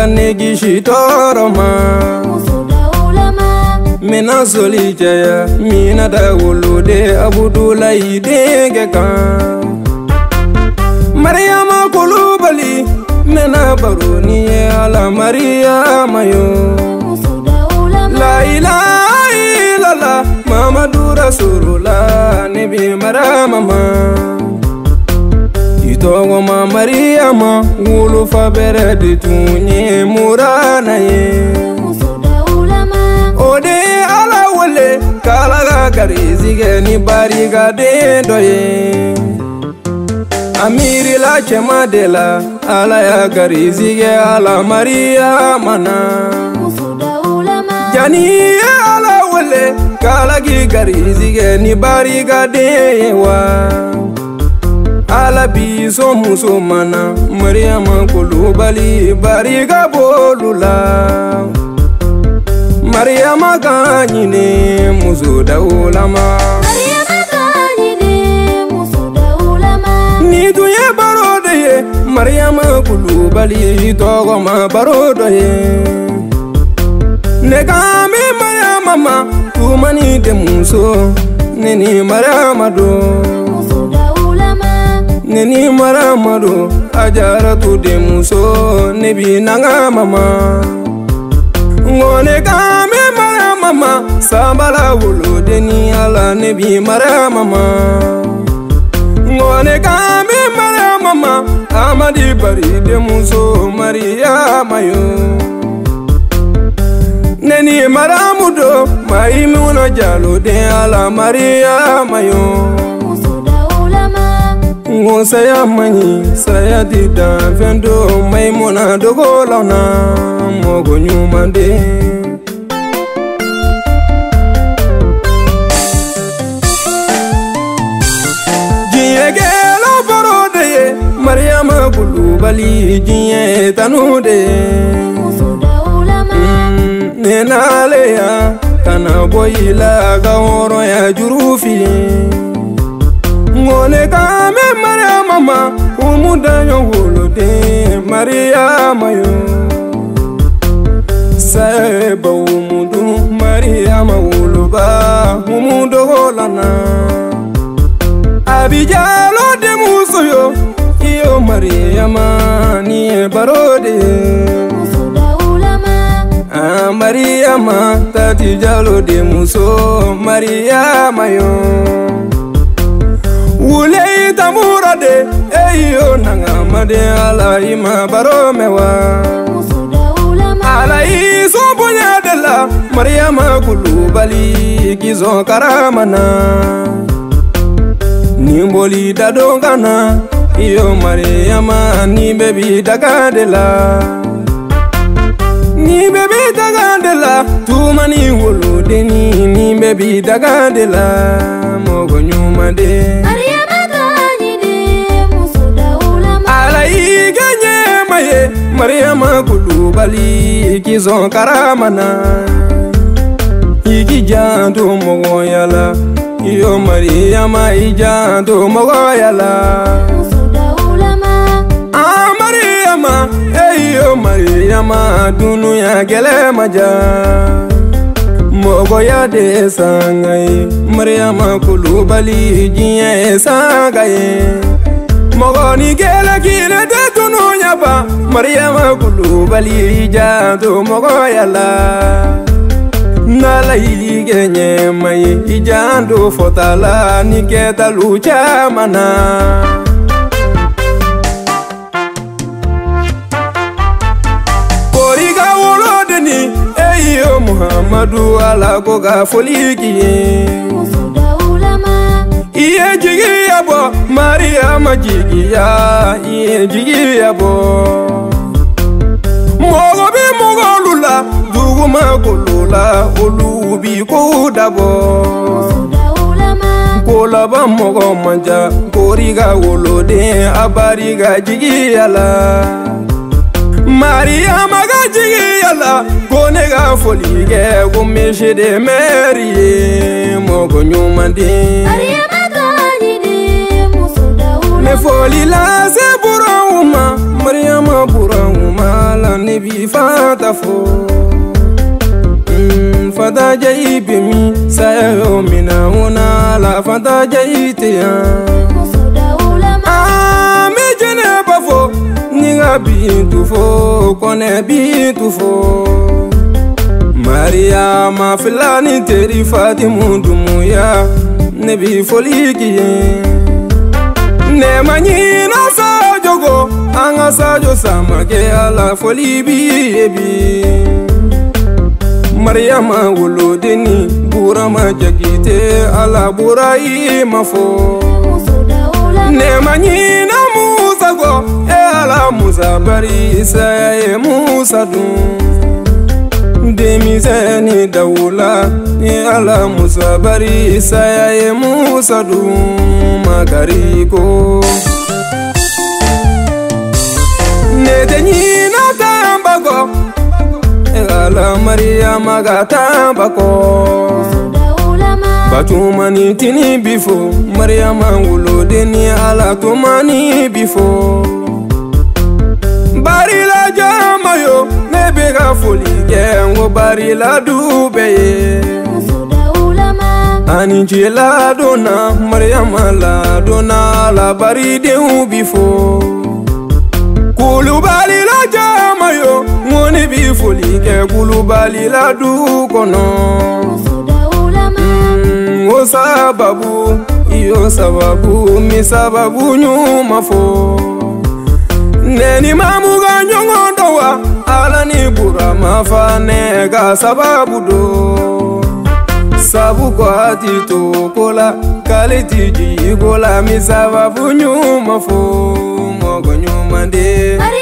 negi toroma mina soli jaya mina da wulude Abudulayi denge kan Maryama Kulubali mina baroni ala Maryama yo la ilaha illallah Muhammadu Rasulullah nabi Maryama itogo ma Maryama wulu fa beredi tunye murana ye ode ala wale kala ga garizige ni bariga de doye amiri la chema de la ala ya garizige ala Maryama na jani ala wale kala gi garizige ni bariga de wa ala biso muso mana Maryama Kulubali bariga bolula Maryama kanyine muso da ulama ni duye barode ye Maryama Kulubali togo ma barode ye ne kami Maryama ma tumani de muso neni Maryama do neni Maryama do ajaratu de muso nebi nanga mama ngone kame Maryama sabala wulu deni ala nebi Maryama ngone kame Maryama amadi bari de muso Maryama yo neni Maryama do maimuna jalo de ala Maryama yo ngo saya mani saya dida vendo maimuna dogo launa mogo nyumande jiege lo borode Maryama Kulubali jiye tanude nenale ya kana boyila gaworo ya jurufi ngone kame Maryama umuda nyowulude Maryama yo seba umudu Maryama wuluba umudo holana abijalo de muso yo iyo Maryama ni barode Maryama tati jalo de muso Maryama yo wule tamurade eyo nanga made ala ima baromewa ala iso bonya de la Maryama Kulubali kizo karamana nimboli dadongana iyo Maryama ni bebi dagadela ni bebi dagadela tumani wulu deni ni bebi dagadela mogo nyumade Maryama Kulubali kizo karamana iki janto mogo yala iyo Maryama ijanto mogo yala Maryama eyo Maryama dunu ya gele maja mogo ya de sangai Maryama Kulubali jiye sangai mogo ni gele kile de dunu nyaba Maryama Kulubali janto mogo yala nala ilige nyemai ijanto fotala ni keta lucha mana koriga wolodeni eyo Muhammadu ala koga foliki iye jigi yabo Maryama jigi ya iye jigi yabo mogo bi mogo lula duguma kulula ulubi kodabo kola ba mogo manja koriga wolode abariga jigi yala Maryama ga jigi yala konega folige gumeshe de meri mogo nyumande me foli la se burauma Maryama burauma la ni bi fata fo fata jai bimi sayo mina una la fata jai te ya me jene bafo ninga bintu fo kone bintu fo Maria ma filani teri Fatimu dumuya nebi foliki ne manyina sa jogo anga sa jo sama ke ala foli bi Maria ma wolodeni bura ma jagite ala burai mafo ne manyina musa go e ala musa bari sa e musa dum Demiseni daula ni ala musa bari saya ye musa du magariko Nedenyi na tambako ala Maria magata bako Batumani tini bifo Maria mangulo deni ala tumani bifo Bari la jamayo Bega foli gengo bari la dube Aninji la dona Mariama la dona la bari de ubifo Kulu bali la jama yo Ngoni bi foli ge kulu bali la du kono O sababu iyo sababu mi sababu nyuma fo Neni mamuga nyongo wa ala ni bura mafane ga sababu do Sabu kwa tito kola kaliti ji kola mi sababu nyuma fo Mogo nyuma de